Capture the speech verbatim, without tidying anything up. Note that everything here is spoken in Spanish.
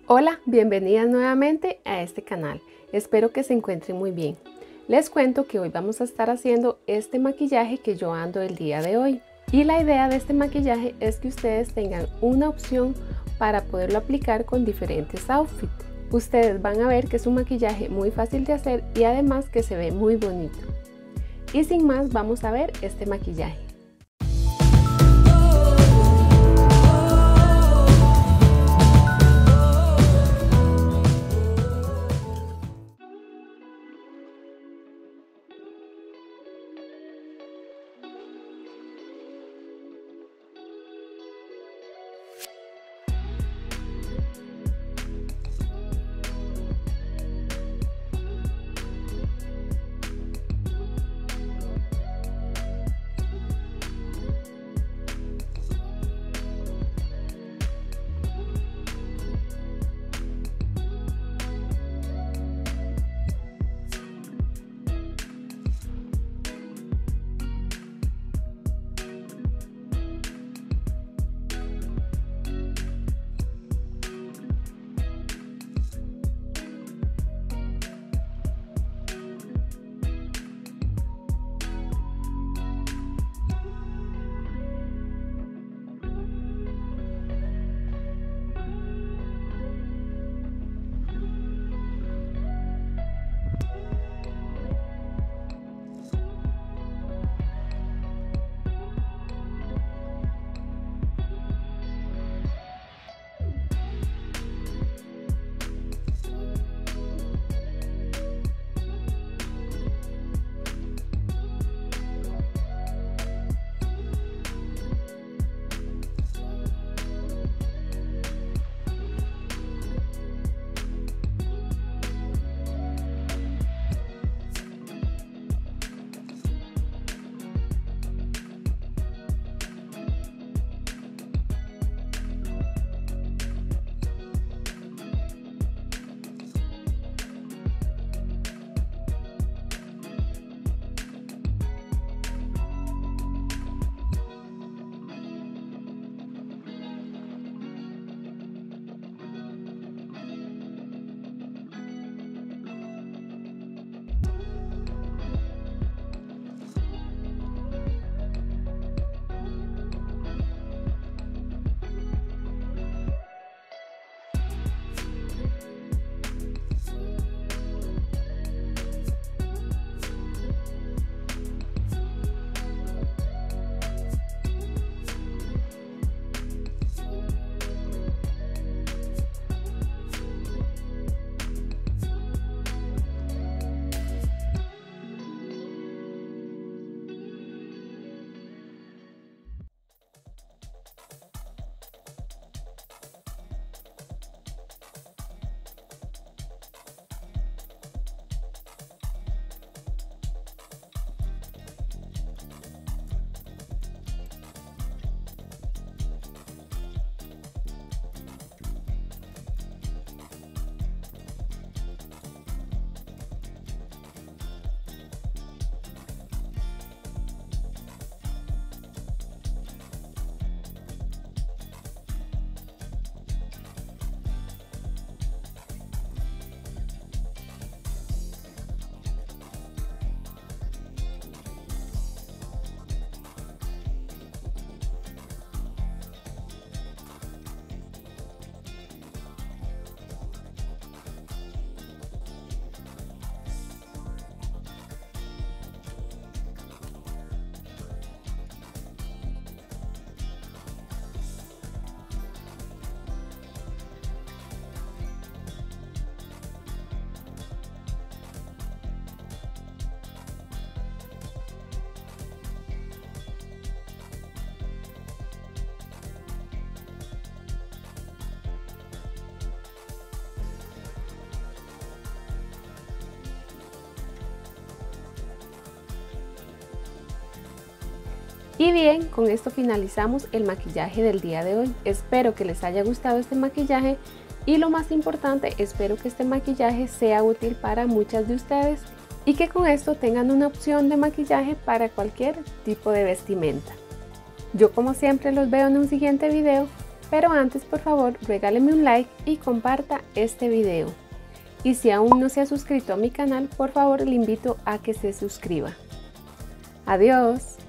Hola, bienvenidas nuevamente a este canal. Espero que se encuentren muy bien. Les cuento que hoy vamos a estar haciendo este maquillaje que yo ando el día de hoy. Y la idea de este maquillaje es que ustedes tengan una opción para poderlo aplicar con diferentes outfits. Ustedes van a ver que es un maquillaje muy fácil de hacer y además que se ve muy bonito. Y sin más, vamos a ver este maquillaje. Y bien, con esto finalizamos el maquillaje del día de hoy. Espero que les haya gustado este maquillaje y lo más importante, espero que este maquillaje sea útil para muchas de ustedes y que con esto tengan una opción de maquillaje para cualquier tipo de vestimenta. Yo como siempre los veo en un siguiente video. Pero antes, por favor, regáleme un like y comparta este video. Y si aún no se ha suscrito a mi canal, por favor le invito a que se suscriba. Adiós.